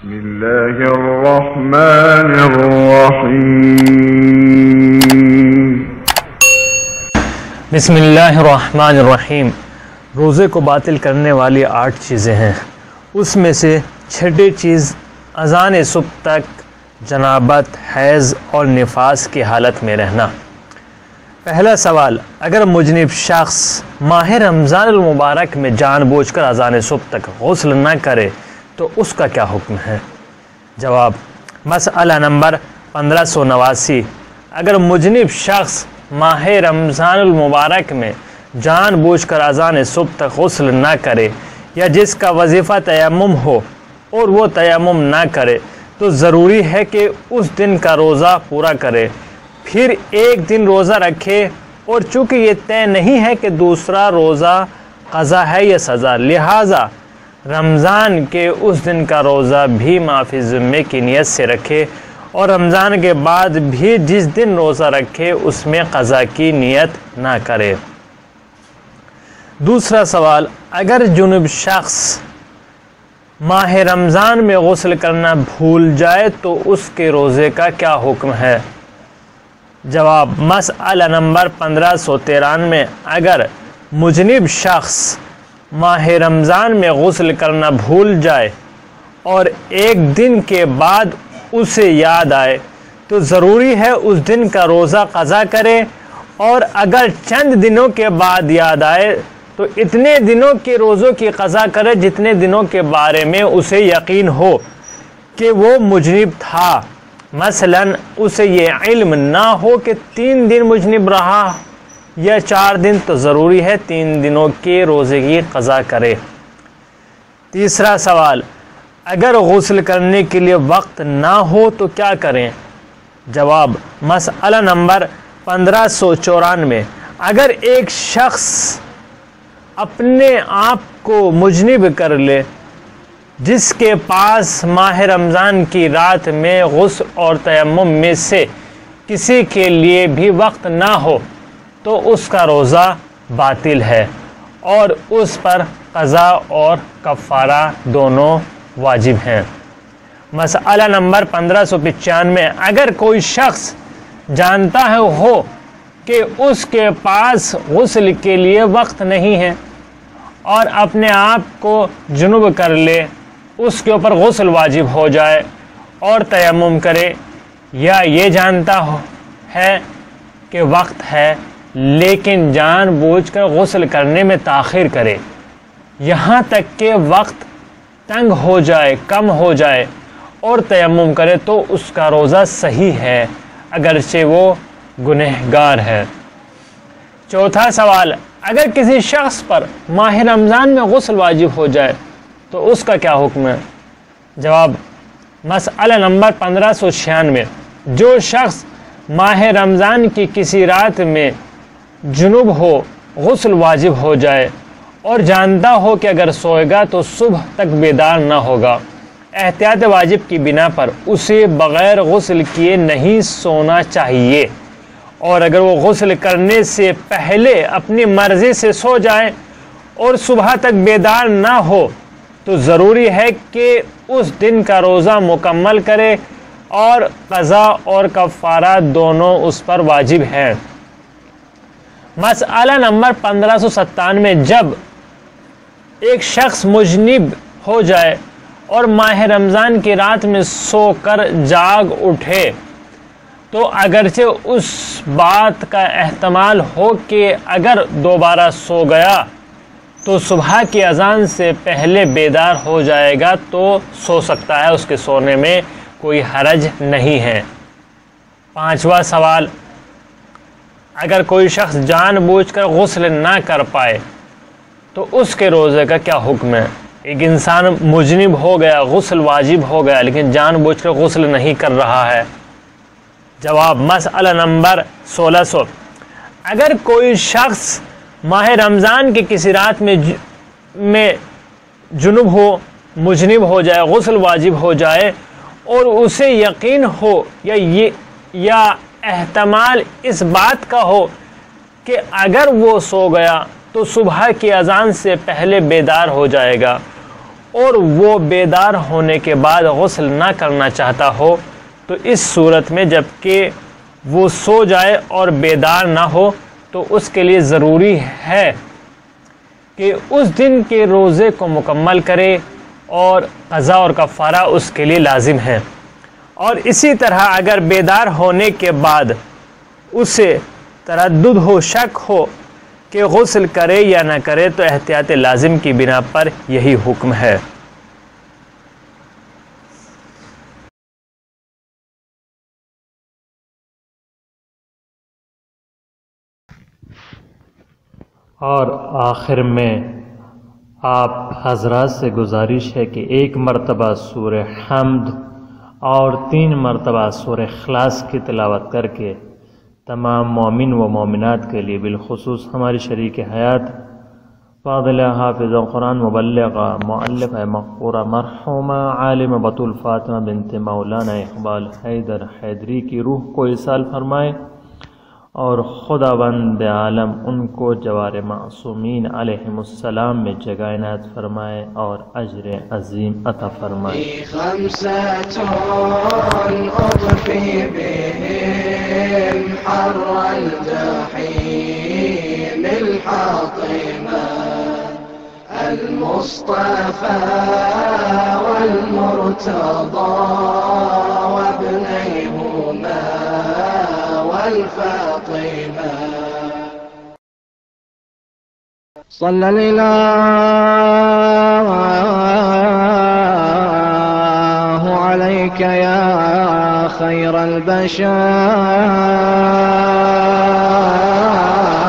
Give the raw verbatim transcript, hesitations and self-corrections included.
بسم اللہ الرحمن الرحیم بسم اللہ الرحمن الرحیم روزے کو باطل کرنے والی آٹھ چیزیں ہیں. اس میں سے چھٹی چیز اذان صبح تک جنابت، حیض اور نفاس کی حالت میں رہنا. پہلا سوال، اگر مجنب شخص ماہ رمضان المبارک میں جان بوجھ کر اذان صبح تک غسل نہ کرے تو اس کا کیا حکم ہے؟ جواب، مسئلہ نمبر پندرہ سو نواسی. اگر مجنب شخص ماہ رمضان المبارک میں جان بوجھ کر اذان صبح تک غسل نہ کرے یا جس کا وظیفہ تیمم ہو اور وہ تیمم نہ کرے تو ضروری ہے کہ اس دن کا روزہ پورا کرے، پھر ایک دن روزہ رکھے، اور چونکہ یہ طے نہیں ہے کہ دوسرا روزہ قضا ہے یا سزا، لہٰذا رمضان کے اس دن کا روزہ بھی معافی ذمے کی نیت سے رکھے، اور رمضان کے بعد بھی جس دن روزہ رکھے اس میں قضا کی نیت نہ کرے. دوسرا سوال، اگر جنب شخص ماہ رمضان میں غسل کرنا بھول جائے تو اس کے روزے کا کیا حکم ہے؟ جواب، مسئلہ نمبر پندرہ سو ترانوے. اگر مجنب شخص ماہ رمضان میں غسل کرنا بھول جائے اور ایک دن کے بعد اسے یاد آئے تو ضروری ہے اس دن کا روزہ قضا کرے، اور اگر چند دنوں کے بعد یاد آئے تو اتنے دنوں کے روزوں کی قضا کرے جتنے دنوں کے بارے میں اسے یقین ہو کہ وہ مجنب تھا. مثلا اسے یہ علم نہ ہو کہ تین دن مجنب رہا یا چار دن، تو ضروری ہے تین دنوں کے روزے کی قضا کرے. تیسرا سوال، اگر غسل کرنے کے لیے وقت نہ ہو تو کیا کریں؟ جواب، مسئلہ نمبر پندرہ سو چورانوے. اگر ایک شخص اپنے آپ کو مجنب کر لے جس کے پاس ماہ رمضان کی رات میں غسل اور تیمم میں سے کسی کے لیے بھی وقت نہ ہو تو اس کا روزہ باطل ہے اور اس پر قضا اور کفارہ دونوں واجب ہیں. مسئلہ نمبر پندرہ سو پچانوے. اگر کوئی شخص جانتا ہے ہو کہ اس کے پاس غسل کے لیے وقت نہیں ہے اور اپنے آپ کو جنب کر لے، اس کے اوپر غسل واجب ہو جائے اور تیمم کرے، یا یہ جانتا ہے کہ وقت ہے لیکن جان بوجھ کر غسل کرنے میں تاخیر کرے یہاں تک کہ وقت تنگ ہو جائے، کم ہو جائے اور تیمم کرے تو اس کا روزہ صحیح ہے اگرچہ وہ گنہگار ہے. چوتھا سوال، اگر کسی شخص پر ماہ رمضان میں غسل واجب ہو جائے تو اس کا کیا حکم ہے؟ جواب، مسئلہ نمبر پندرہ سو چھیانوے. جو شخص ماہ رمضان کی کسی رات میں جنوب ہو، غسل واجب ہو جائے اور جانتا ہو کہ اگر سوئے گا تو صبح تک بیدار نہ ہوگا، احتیاط واجب کی بنا پر اسے بغیر غسل کیے نہیں سونا چاہیے، اور اگر وہ غسل کرنے سے پہلے اپنی مرضی سے سو جائے اور صبح تک بیدار نہ ہو تو ضروری ہے کہ اس دن کا روزہ مکمل کرے اور قضا اور کفارہ دونوں اس پر واجب ہیں. مسئلہ نمبر پندرہ سو ستانوے. جب ایک شخص مجنب ہو جائے اور ماہ رمضان کی رات میں سو کر جاگ اٹھے تو اگرچہ اس بات کا احتمال ہو کہ اگر دوبارہ سو گیا تو صبح کی اذان سے پہلے بیدار ہو جائے گا تو سو سکتا ہے، اس کے سونے میں کوئی حرج نہیں ہے. پانچواں سوال، اگر کوئی شخص جان بوجھ کر غسل نہ کر پائے تو اس کے روزے کا کیا حکم ہے؟ ایک انسان مجنب ہو گیا، غسل واجب ہو گیا لیکن جان بوجھ کر غسل نہیں کر رہا ہے. جواب، مسئلہ نمبر سولہ سو. اگر کوئی شخص ماہ رمضان کی کسی رات میں ج... میں جنب ہو، مجنب ہو جائے، غسل واجب ہو جائے اور اسے یقین ہو یا یہ یا احتمال اس بات کا ہو کہ اگر وہ سو گیا تو صبح کی اذان سے پہلے بیدار ہو جائے گا اور وہ بیدار ہونے کے بعد غسل نہ کرنا چاہتا ہو تو اس صورت میں جب کہ وہ سو جائے اور بیدار نہ ہو تو اس کے لیے ضروری ہے کہ اس دن کے روزے کو مکمل کرے اور قضا اور کفارہ اس کے لیے لازم ہے۔ اور اسی طرح اگر بیدار ہونے کے بعد اسے تردد ہو، شک ہو کہ غسل کرے یا نہ کرے تو احتیاط لازم کی بنا پر یہی حکم ہے۔ اور آخر میں آپ حضرات سے گزارش ہے کہ ایک مرتبہ سورہ حمد اور تین مرتبہ سورہ اخلاص کی تلاوت کر کے تمام مومن و مومنات کے لیے بالخصوص ہماری شریک حیات فاضلہ حافظ قرآن مبلغہ مؤلفہ مغفورہ مرحومہ عالم بطول فاطمہ بنت مولانا اقبال حیدر حیدری کی روح کو ایصال فرمائے اور خداوند عالم ان کو جوار معصومین علیہم السلام میں جگہ عنایت فرمائے اور اجر عظیم عطا فرمائے۔ خمسة أطفي بهم حر الجحيم الحاطمة المصطفى والمرتضى وابنيهما والفاطمة صلى الإله عليك يا خير البشر